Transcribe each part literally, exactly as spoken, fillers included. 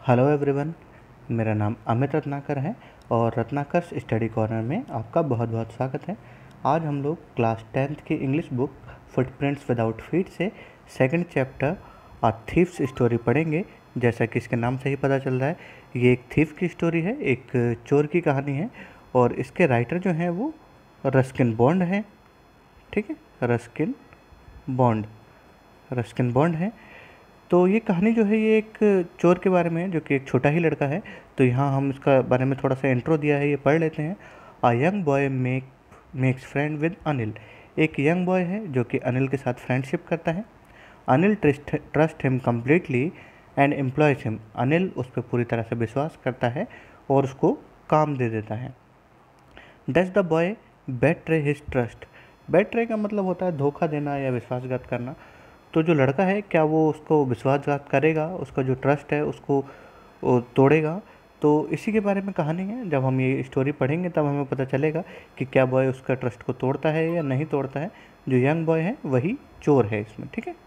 Hello everyone, मेरा नाम अमित रत्नाकर है और रत्नाकर स्टडी कॉर्नर में आपका बहुत बहुत स्वागत है। आज हम लोग क्लास टेंथ की English book footprints without feet से second chapter a thief's story पढ़ेंगे। जैसा कि इसके नाम से ही पता चल रहा है, ये एक थीफ की स्टोरी है, एक चोर की कहानी है और इसके राइटर जो हैं वो रस्किन बॉन्ड हैं। ठीक है, रस्किन बॉन्ड रस्किन बॉन्ड है। तो ये कहानी जो है ये एक चोर के बारे में है, जो कि एक छोटा ही लड़का है। तो यहाँ हम इसका बारे में थोड़ा सा इंट्रो दिया है, ये पढ़ लेते हैं। A young boy make makes friend with Anil. एक यंग बॉय है जो कि अनिल के साथ फ्रेंडशिप करता है। Anil trust trust him completely and employs him. Anil उस पर पूरी तरह से विश्वास करता है और उसको काम दे देता है। Does the boy betray his trust. Betray का मतलब होता है धोखा देना या विश्वासघात करना। तो जो लड़का है, क्या वो उसको विश्वासघात करेगा, उसका जो ट्रस्ट है उसको तोड़ेगा? तो इसी के बारे में कहानी है। जब हम ये स्टोरी पढ़ेंगे तब हमें पता चलेगा कि क्या बॉय उसका ट्रस्ट को तोड़ता है या नहीं तोड़ता है। जो यंग बॉय है वही चोर है इसमें। ठीक है,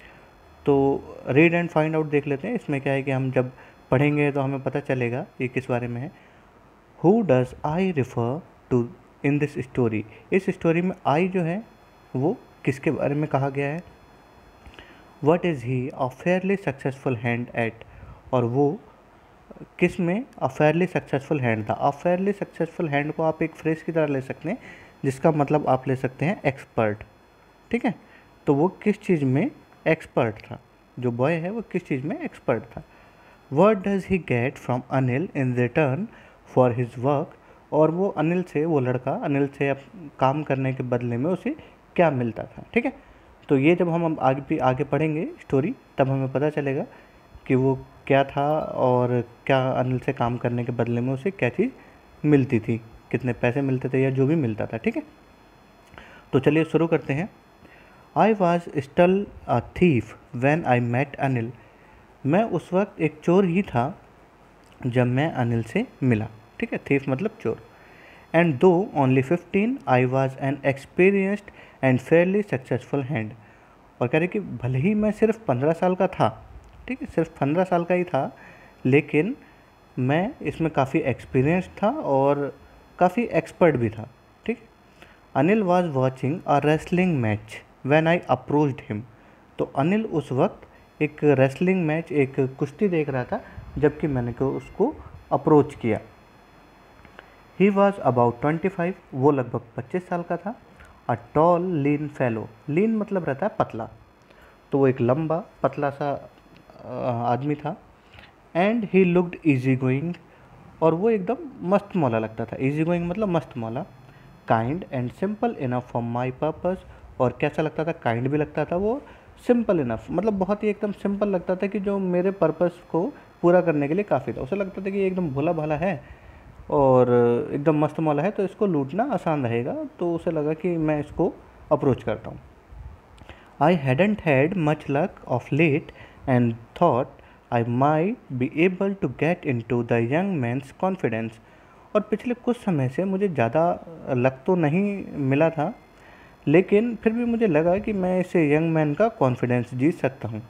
तो रीड एंड फाइंड आउट देख लेते हैं। इसमें क्या है कि हम जब पढ़ेंगे तो हमें पता चलेगा ये किस बारे में है। Who does I refer to in this story. इस स्टोरी में आई जो है वो किसके बारे में कहा गया है? What is he a fairly successful hand at. और वो किस में अ फेयरली सक्सेसफुल हैंड था। अ फेयरली सक्सेसफुल हैंड को आप एक फ्रेज की तरह ले सकते हैं, जिसका मतलब आप ले सकते हैं एक्सपर्ट। ठीक है, तो वो किस चीज़ में एक्सपर्ट था, जो बॉय है वो किस चीज़ में एक्सपर्ट था। What does he get from Anil in return for his work. और वो अनिल से, वो लड़का अनिल से अब काम करने के बदले में उसे क्या मिलता था। ठीक है, तो ये जब हम आगे भी आगे पढ़ेंगे स्टोरी तब हमें पता चलेगा कि वो क्या था और क्या अनिल से काम करने के बदले में उसे क्या चीज़ मिलती थी, कितने पैसे मिलते थे या जो भी मिलता था। ठीक है, तो चलिए शुरू करते हैं। I was still a thief when I met Anil. मैं उस वक्त एक चोर ही था जब मैं अनिल से मिला। ठीक है, थीफ मतलब चोर। And though only fifteen I was an experienced and fairly successful hand. और कह रहे कि भले ही मैं सिर्फ पंद्रह साल का था, ठीक है, सिर्फ पंद्रह साल का ही था, लेकिन मैं इसमें काफ़ी एक्सपीरियंस था और काफ़ी एक्सपर्ट भी था। ठीक है, Anil was watching a wrestling match when I approached him. तो अनिल उस वक्त एक रेसलिंग मैच, एक कुश्ती देख रहा था जबकि मैंने को उसको अप्रोच किया। He was about twenty five. वो लगभग पच्चीस साल का था। A tall lean fellow. लीन मतलब रहता है पतला, तो वो एक लंबा पतला सा आदमी था। And he looked easy going. और वो एकदम मस्त मौला लगता था। ईजी गोइंग मतलब मस्त मौला। Kind and simple enough for my purpose. और कैसा लगता था? काइंड भी लगता था वो, सिंपल इनफ मतलब बहुत ही एकदम सिंपल लगता था कि जो मेरे पर्पज़ को पूरा करने के लिए काफ़ी था। उसे लगता था कि ये एकदम भोला भाला है और एकदम मस्त मौला है, तो इसको लूटना आसान रहेगा। तो उसे लगा कि मैं इसको अप्रोच करता हूँ। I hadn't had much luck of late and thought I might be able to get into the young man's confidence. और पिछले कुछ समय से मुझे ज़्यादा लक तो नहीं मिला था, लेकिन फिर भी मुझे लगा कि मैं इसे यंग मैन का कॉन्फिडेंस जीत सकता हूँ।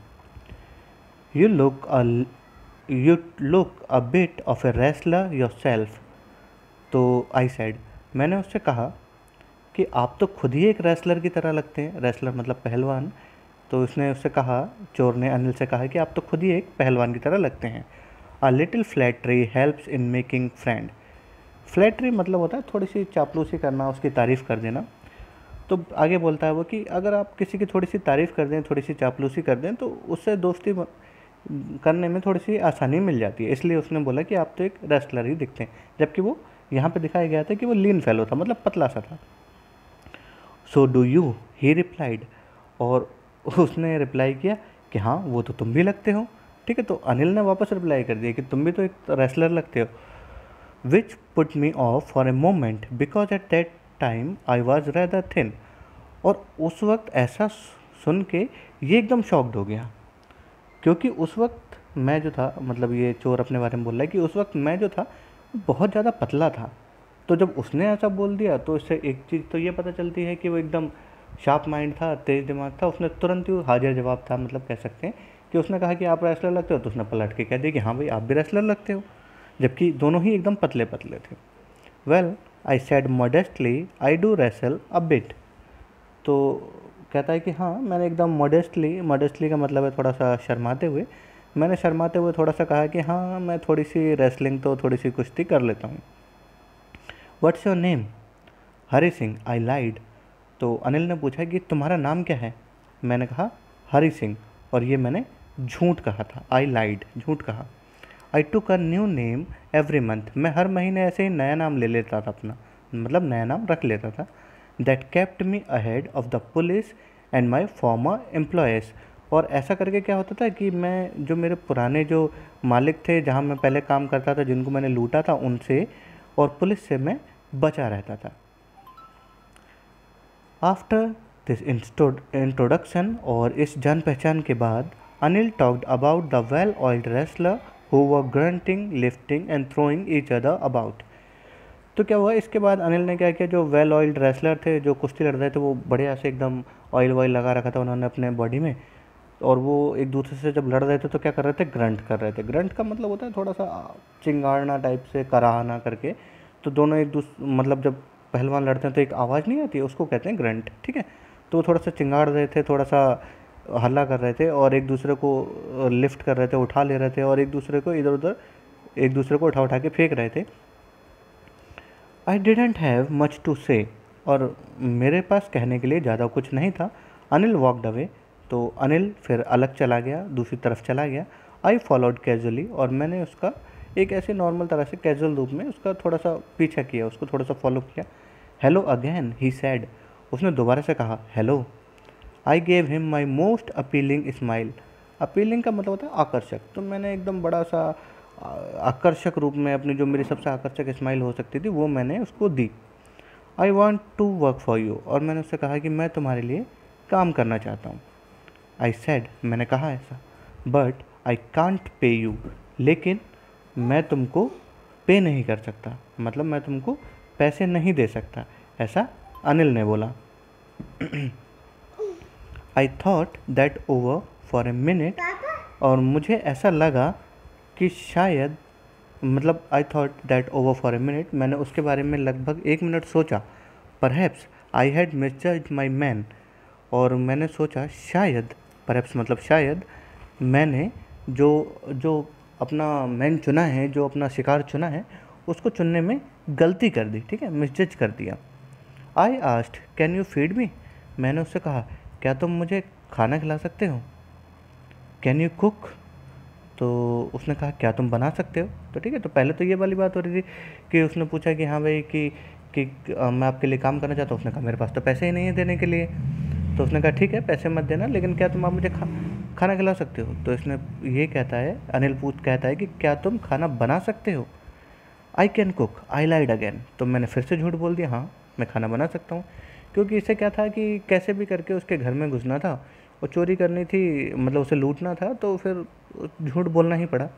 You look a you look a bit of a wrestler yourself. तो आई सेड, मैंने उससे कहा कि आप तो खुद ही एक रेसलर की तरह लगते हैं। रेसलर मतलब पहलवान। तो उसने उससे कहा, चोर ने अनिल से कहा कि आप तो खुद ही एक पहलवान की तरह लगते हैं। A little flattery helps in making friend. Flattery मतलब होता है थोड़ी सी चापलूसी करना, उसकी तारीफ़ कर देना। तो आगे बोलता है वो कि अगर आप किसी की थोड़ी सी तारीफ़ कर दें, थोड़ी सी चापलूसी कर दें, तो उससे दोस्ती करने में थोड़ी सी आसानी मिल जाती है। इसलिए उसने बोला कि आप तो एक रेसलर ही दिखते हैं, जबकि वो यहाँ पे दिखाया गया था कि वो लीन फेलो था, मतलब पतला सा था। So do you, he replied. और उसने रिप्लाई किया कि हाँ, वो तो तुम भी लगते हो। ठीक है, तो अनिल ने वापस रिप्लाई कर दिया कि तुम भी तो एक रेसलर लगते हो। Which put me off for a moment because at that time I was rather thin. और उस वक्त ऐसा सुन के ये एकदम शॉक्ड हो गया, क्योंकि उस वक्त मैं जो था, मतलब ये चोर अपने बारे में बोल रहा है कि उस वक्त मैं जो था बहुत ज़्यादा पतला था। तो जब उसने ऐसा बोल दिया तो इससे एक चीज़ तो ये पता चलती है कि वो एकदम शार्प माइंड था, तेज़ दिमाग था। उसने तुरंत ही हाजिर जवाब था, मतलब कह सकते हैं कि कि उसने कहा कि आप रेसलर लगते हो, तो उसने पलट के कह दिया कि हाँ भाई आप भी रेसलर लगते हो, जबकि दोनों ही एकदम पतले पतले थे। Well I said modestly I do wrestle a bit. तो कहता है कि हाँ मैंने एकदम मॉडेस्टली, मॉडेस्टली का मतलब है थोड़ा सा शर्माते हुए, मैंने शर्माते हुए थोड़ा सा कहा कि हाँ मैं थोड़ी सी रेसलिंग तो थोड़ी सी कुश्ती कर लेता हूँ। What's your name? Hari Singh. I lied. तो अनिल ने पूछा कि तुम्हारा नाम क्या है? मैंने कहा हरी सिंह, और ये मैंने झूठ कहा था। आई लाइड, झूठ कहा। I took a new name every month. मैं हर महीने ऐसे ही नया नाम ले लेता था अपना, मतलब नया नाम रख लेता था। That kept me ahead of the police and my former employers. और ऐसा करके क्या होता था कि मैं, जो मेरे पुराने जो मालिक थे जहाँ मैं पहले काम करता था, जिनको मैंने लूटा था, उनसे और पुलिस से मैं बचा रहता था। आफ्टर दिस इंट्रोडक्शन, और इस जान पहचान के बाद, Anil talked about the well oiled wrestler who were grunting, lifting and throwing each other about. तो क्या हुआ, इसके बाद अनिल ने क्या किया, जो वेल ऑयल्ड रेसलर थे, जो कुश्ती लड़ रहे थे, वो बढ़िया से एकदम ऑयल वॉयल लगा रखा था उन्होंने अपने बॉडी में, और वो एक दूसरे से जब लड़ रहे थे तो क्या कर रहे थे, ग्रंट कर रहे थे। ग्रंट का मतलब होता है थोड़ा सा चिंगाड़ना टाइप से, कराहना करके। तो दोनों एक दूस मतलब जब पहलवान लड़ते हैं तो एक आवाज़ नहीं आती है, उसको कहते हैं ग्रंट, ठीक है। तो वो थोड़ा सा चिंगाड़ रहे थे, थोड़ा सा हल्ला कर रहे थे, और एक दूसरे को लिफ्ट कर रहे थे, उठा ले रहे थे, और एक दूसरे को इधर उधर एक दूसरे को उठा उठा के फेंक रहे थे। I didn't have much to say, और मेरे पास कहने के लिए ज़्यादा कुछ नहीं था। Anil walked away. तो अनिल फिर अलग चला गया, दूसरी तरफ चला गया। आई फॉलोड कैजुअली, और मैंने उसका एक ऐसे नॉर्मल तरह से कैजुअल रूप में उसका थोड़ा सा पीछा किया, उसको थोड़ा सा फॉलो किया। Hello again, he said. उसने दोबारा से कहा hello. I gave him my most appealing smile. Appealing का मतलब होता है आकर्षक। तो मैंने एकदम बड़ा सा आकर्षक रूप में अपनी, जो मेरी सबसे आकर्षक स्माइल हो सकती थी, वो मैंने उसको दी। I want to work for you, और मैंने उससे कहा कि मैं तुम्हारे लिए काम करना चाहता हूँ। आई सेड, मैंने कहा ऐसा। But I can't pay you, लेकिन मैं तुमको पे नहीं कर सकता, मतलब मैं तुमको पैसे नहीं दे सकता, ऐसा अनिल ने बोला। I thought that over for a minute, और मुझे ऐसा लगा कि शायद, मतलब I thought that over for a minute, मैंने उसके बारे में लगभग एक मिनट सोचा। Perhaps I had misjudged my man, और मैंने सोचा शायद, परहैप्स मतलब शायद, मैंने जो जो अपना मैन चुना है, जो अपना शिकार चुना है, उसको चुनने में गलती कर दी, ठीक है, मिसजज कर दिया। I asked can you feed me, मैंने उससे कहा क्या तुम मुझे खाना खिला सकते हो। कैन यू कुक, तो उसने कहा क्या तुम बना सकते हो। तो ठीक है, तो पहले तो ये वाली बात हो रही थी कि उसने पूछा कि हाँ भाई कि कि आ, मैं आपके लिए काम करना चाहता हूँ। उसने कहा मेरे पास तो पैसे ही नहीं है देने के लिए। तो उसने कहा ठीक है पैसे मत देना, लेकिन क्या तुम आप मुझे खा खाना खिला सकते हो। तो इसने ये कहता है, अनिल पूछ कहता है कि क्या तुम खाना बना सकते हो। I can cook, I lied again. तो मैंने फिर से झूठ बोल दिया, हाँ मैं खाना बना सकता हूँ, क्योंकि इससे क्या था कि कैसे भी करके उसके घर में घुसना था और चोरी करनी थी, मतलब उसे लूटना था, तो फिर झूठ बोलना ही पड़ा।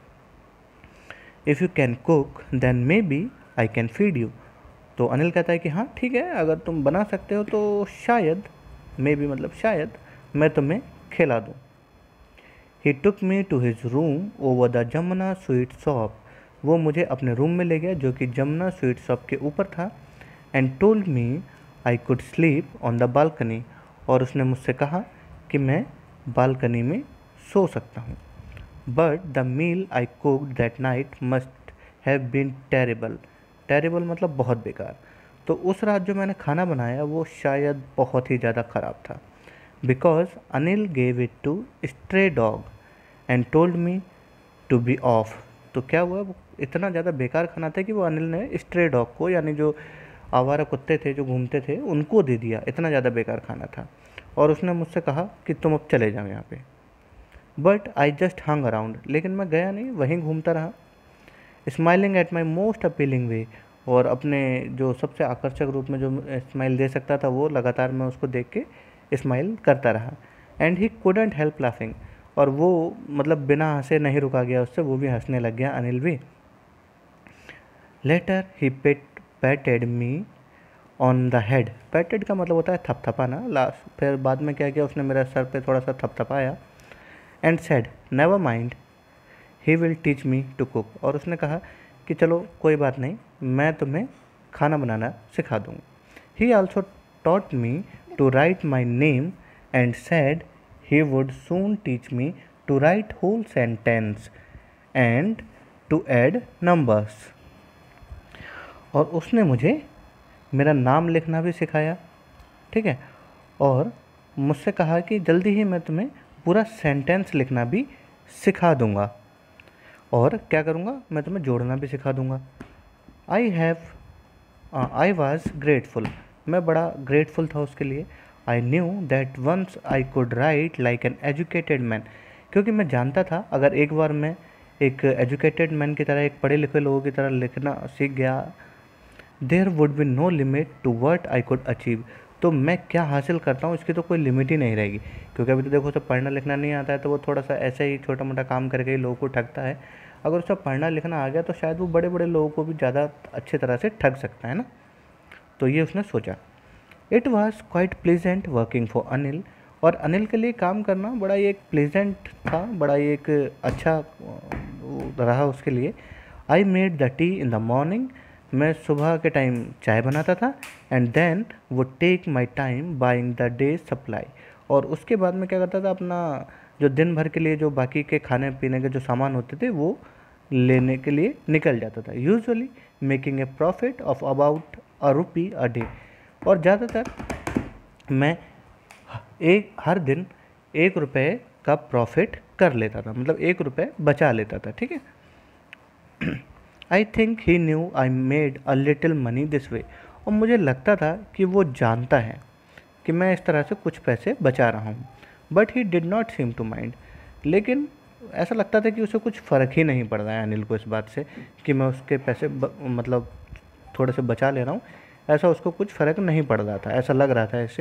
If you can cook then maybe I can feed you. तो अनिल कहता है कि हाँ ठीक है, अगर तुम बना सकते हो तो शायद, मे बी मतलब शायद, मैं तुम्हें खिला दूँ। He took me to his room over the Jamuna sweet shop. वो मुझे अपने रूम में ले गया जो कि जमुना स्वीट शॉप के ऊपर था। And told me I could sleep on the balcony, और उसने मुझसे कहा कि मैं बालकनी में सो सकता हूँ। But the meal I cooked that night must have been terrible. Terrible मतलब बहुत बेकार। तो उस रात जो मैंने खाना बनाया वो शायद बहुत ही ज़्यादा ख़राब था। Because Anil gave it to stray dog and told me to be off. तो क्या हुआ, वो इतना ज़्यादा बेकार खाना था कि वो अनिल ने स्ट्रे डॉग को, यानी जो आवारा कुत्ते थे जो घूमते थे, उनको दे दिया। इतना ज़्यादा बेकार खाना था। और उसने मुझसे कहा कि तुम अब चले जाओ यहाँ पे। But I just hung around, लेकिन मैं गया नहीं, वहीं घूमता रहा। Smiling at my most appealing way, और अपने जो सबसे आकर्षक रूप में जो स्माइल दे सकता था वो लगातार मैं उसको देख के स्माइल करता रहा। And he couldn't help laughing, और वो मतलब बिना हंसे नहीं रुका गया उससे, वो भी हंसने लग गया, अनिल भी। Later he pet patted me on the head. Patted का मतलब होता है थपथपाना। लास्ट फिर बाद में क्या किया, उसने मेरे सर पे थोड़ा सा थपथपाया। And said never mind he will teach me to cook, और उसने कहा कि चलो कोई बात नहीं, मैं तुम्हें खाना बनाना सिखा दूँगा. He also taught me to write my name and said he would soon teach me to write whole sentence and to add numbers. और उसने मुझे मेरा नाम लिखना भी सिखाया, ठीक है, और मुझसे कहा कि जल्दी ही मैं तुम्हें पूरा सेंटेंस लिखना भी सिखा दूंगा, और क्या करूंगा, मैं तुम्हें जोड़ना भी सिखा दूंगा. I have I was grateful, मैं बड़ा ग्रेटफुल था उसके लिए. I knew that once I could write like an educated man, क्योंकि मैं जानता था अगर एक बार मैं एक एजुकेटेड मैन की तरह, एक पढ़े लिखे लोगों की तरह लिखना सीख गया, there would be no limit to what I could achieve, तो मैं क्या हासिल करता हूँ इसकी तो कोई लिमिट ही नहीं रहेगी. क्योंकि अभी तो देखो, उसे पढ़ना लिखना नहीं आता है तो वो थोड़ा सा ऐसे ही छोटा मोटा काम करके ही लोगों को ठगता है. अगर उसे पढ़ना लिखना आ गया तो शायद वो बड़े बड़े लोगों को भी ज़्यादा अच्छी तरह से ठग सकता है ना. तो ये उसने सोचा. It was quite pleasant working for Anil, और अनिल के लिए काम करना बड़ा ही एक प्लीजेंट था, बड़ा ही एक अच्छा रहा उसके लिए. I made the tea in the morning, मैं सुबह के टाइम चाय बनाता था. And then would take my time buying the day supply, और उसके बाद में क्या करता था, अपना जो दिन भर के लिए जो बाकी के खाने पीने के जो सामान होते थे वो लेने के लिए निकल जाता था. Usually making a profit of about a rupee a day, और ज़्यादातर मैं एक हर दिन एक रुपये का प्रॉफिट कर लेता था, मतलब एक रुपये बचा लेता था, ठीक है. I think he knew I made a little money this way, और मुझे लगता था कि वो जानता है कि मैं इस तरह से कुछ पैसे बचा रहा हूँ. But he did not seem to mind, लेकिन ऐसा लगता था कि उसे कुछ फ़र्क ही नहीं पड़ रहा है अनिल को इस बात से कि मैं उसके पैसे ब, मतलब थोड़े से बचा ले रहा हूँ. ऐसा उसको कुछ फ़र्क नहीं पड़ रहा था, ऐसा लग रहा था ऐसे.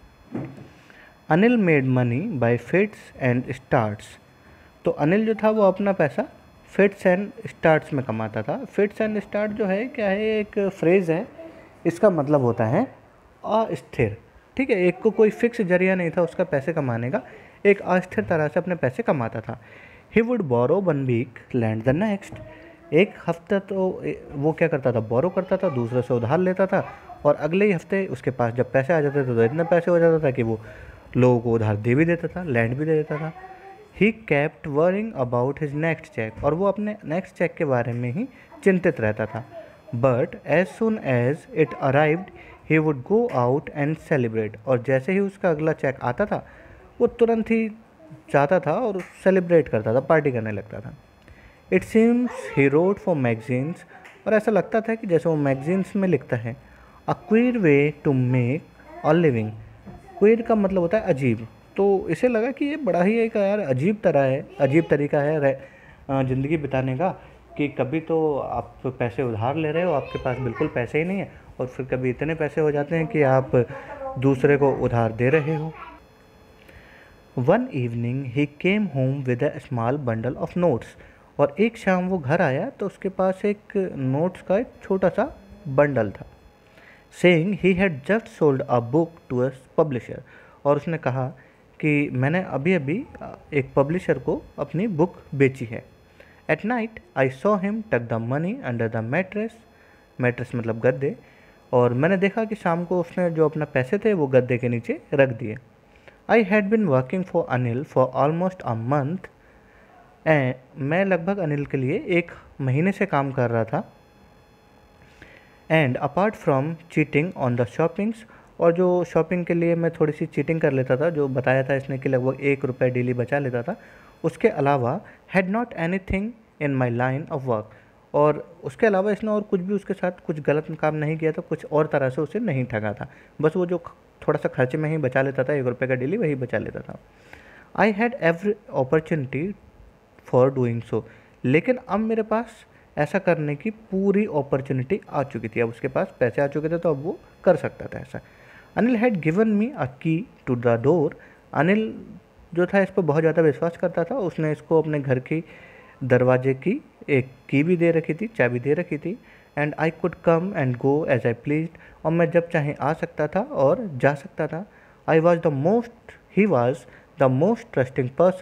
Anil made money by fits and starts, तो अनिल जो था वो अपना पैसा फिट्स एंड स्टार्ट्स में कमाता था. फिट्स एंड स्टार्ट जो है क्या है, एक फ्रेज़ है, इसका मतलब होता है अस्थिर, ठीक है. एक को कोई फिक्स जरिया नहीं था उसका पैसे कमाने का, एक अस्थिर तरह से अपने पैसे कमाता था. He would borrow one week lend the next, एक हफ्ता तो वो क्या करता था, बोरो करता था, दूसरे से उधार लेता था, और अगले ही हफ्ते उसके पास जब पैसे आ जाते थे तो इतने पैसे हो जाता था कि वो लोगों को उधार दे भी देता था, लैंड भी दे देता था. He kept worrying about his next cheque, और वो अपने नेक्स्ट चेक के बारे में ही चिंतित रहता था. But as soon as it arrived he would go out and celebrate, और जैसे ही उसका अगला चेक आता था वो तुरंत ही जाता था और सेलिब्रेट करता था, पार्टी करने लगता था. It seems he wrote for magazines, और ऐसा लगता था कि जैसे वो मैगजीन्स में लिखता है. A queer way to make a living, queer का मतलब होता है अजीब, तो इसे लगा कि ये बड़ा ही एक यार अजीब तरह है, अजीब तरीका है ज़िंदगी बिताने का, कि कभी तो आप पैसे उधार ले रहे हो, आपके पास बिल्कुल पैसे ही नहीं है, और फिर कभी इतने पैसे हो जाते हैं कि आप दूसरे को उधार दे रहे हो. One evening he came home with a small bundle of notes, और एक शाम वो घर आया तो उसके पास एक नोट्स का एक छोटा सा बंडल था. Saying he had just sold a book to a publisher, और उसने कहा कि मैंने अभी अभी एक पब्लिशर को अपनी बुक बेची है. At night I saw him tuck the money under the mattress, mattress मतलब गद्दे, और मैंने देखा कि शाम को उसने जो अपना पैसे थे वो गद्दे के नीचे रख दिए. I had been working for Anil for almost a month, and मैं लगभग अनिल के लिए एक महीने से काम कर रहा था. And apart from cheating on the shoppings, और जो शॉपिंग के लिए मैं थोड़ी सी चीटिंग कर लेता था, जो बताया था इसने कि लगभग एक रुपये डेली बचा लेता था, उसके अलावा had not anything in my line of work, और उसके अलावा इसने और कुछ भी उसके साथ कुछ गलत काम नहीं किया था, कुछ और तरह से उसे नहीं ठगा था. बस वो जो थोड़ा सा खर्चे में ही बचा लेता था, एक रुपये का डेली वही बचा लेता था. I had every opportunity for doing so, लेकिन अब मेरे पास ऐसा करने की पूरी अपॉर्चुनिटी आ चुकी थी, अब उसके पास पैसे आ चुके थे तो अब वो कर सकता था ऐसा. Anil had given me a key to the door, Anil जो था इस पर बहुत ज़्यादा विश्वास करता था, उसने इसको अपने घर की दरवाजे की एक की भी दे रखी थी, चाबी दे रखी थी. And I could come and go as I pleased, और मैं जब चाहे आ सकता था और जा सकता था. I was the most he was the most trusting person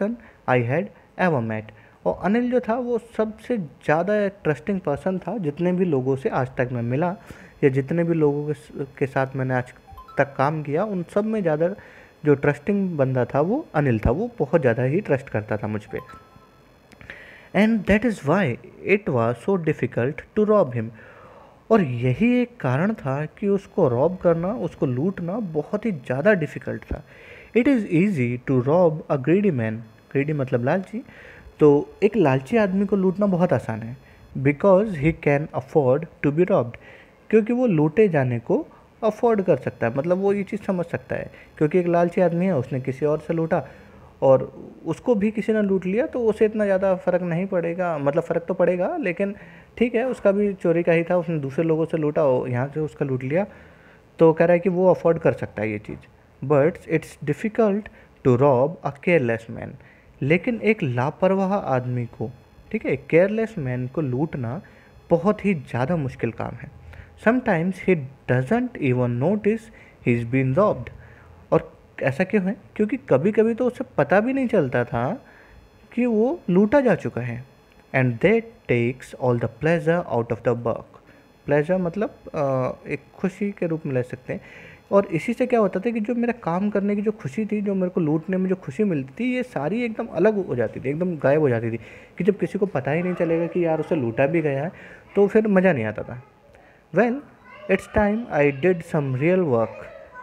I had ever met. और अनिल जो था वो सबसे ज़्यादा ट्रस्टिंग पर्सन था जितने भी लोगों से आज तक मैं मिला, या जितने भी लोगों के के साथ मैंने आज तक काम किया, उन सब में ज़्यादा जो ट्रस्टिंग बंदा था वो अनिल था। वो बहुत ज़्यादा ही ट्रस्ट करता था मुझ पर, and that is why it was so difficult to rob him. और यही एक कारण था कि उसको रॉब करना, उसको लूटना बहुत ही ज़्यादा डिफ़िकल्ट था। It is easy to rob a greedy man, greedy मतलब लालची, तो एक लालची आदमी को लूटना बहुत आसान है, because he can afford to be robbed, क्योंकि वो लूटे जाने को अफोर्ड कर सकता है, मतलब वो ये चीज़ समझ सकता है, क्योंकि एक लालची आदमी है, उसने किसी और से लूटा और उसको भी किसी ने लूट लिया, तो उसे इतना ज़्यादा फ़र्क नहीं पड़ेगा, मतलब फ़र्क तो पड़ेगा, लेकिन ठीक है, उसका भी चोरी का ही था, उसने दूसरे लोगों से लूटा और यहाँ से उसका लूट लिया, तो कह रहा है कि वो अफोर्ड कर सकता है ये चीज़। But it's difficult to rob a careless man, लेकिन एक लापरवाह आदमी को, ठीक है, केयरलेस मैन को लूटना बहुत ही ज़्यादा मुश्किल काम है। Sometimes he doesn't even notice he is been robbed. और ऐसा क्यों है? क्योंकि कभी कभी तो उसे पता भी नहीं चलता था कि वो लूटा जा चुका है। And that takes all the pleasure out of the work. Pleasure मतलब uh, एक खुशी के रूप में ले सकते हैं। और इसी से क्या होता था कि जो मेरा काम करने की जो खुशी थी, जो मेरे को लूटने में जो खुशी मिलती थी, ये सारी एकदम अलग हो जाती थी, एकदम गायब हो जाती थी, कि जब किसी को पता ही नहीं चलेगा कि यार उसे लूटा भी गया है, तो फिर मज़ा नहीं आता था। Well, it's time I did some real work.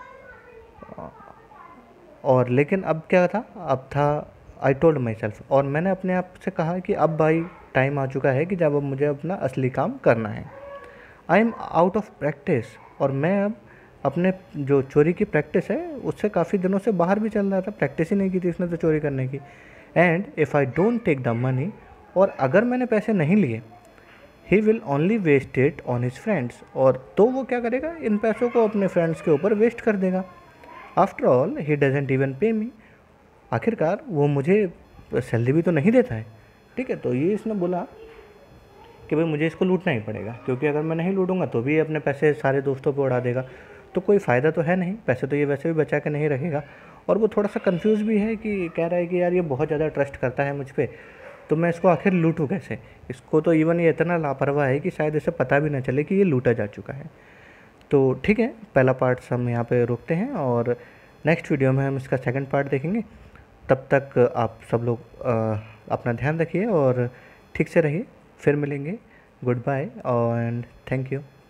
और लेकिन अब क्या था, अब था आई टोल्ड माई सेल्फ, और मैंने अपने आप से कहा कि अब भाई टाइम आ चुका है कि जब अब मुझे अपना असली काम करना है। I am out of practice, और मैं अब अपने जो चोरी की प्रैक्टिस है उससे काफ़ी दिनों से बाहर भी चल रहा था, प्रैक्टिस ही नहीं की थी इसने तो चोरी करने की। And if I don't take the money, और अगर मैंने पैसे नहीं लिए, he will only waste it on his friends, और तो वो क्या करेगा, इन पैसों को अपने फ्रेंड्स के ऊपर वेस्ट कर देगा। After all he doesn't even pay me, आखिरकार वो मुझे सैलरी भी तो नहीं देता है, ठीक है। तो ये इसने बोला कि भाई मुझे इसको लूटना ही पड़ेगा, क्योंकि अगर मैं नहीं लूटूंगा तो भी अपने पैसे सारे दोस्तों पे उड़ा देगा, तो कोई फ़ायदा तो है नहीं, पैसे तो ये वैसे भी बचा के नहीं रखेगा। और वो थोड़ा सा कंफ्यूज भी है कि कह रहा है कि यार ये बहुत ज़्यादा ट्रस्ट करता है मुझ पर, तो मैं इसको आखिर लूटूँ कैसे। इसको तो इवन ये इतना लापरवाह है कि शायद इसे पता भी ना चले कि ये लूटा जा चुका है। तो ठीक है, पहला पार्ट हम यहाँ पे रोकते हैं, और नेक्स्ट वीडियो में हम इसका सेकंड पार्ट देखेंगे। तब तक आप सब लोग अपना ध्यान रखिए और ठीक से रहिए। फिर मिलेंगे। Goodbye and thank you.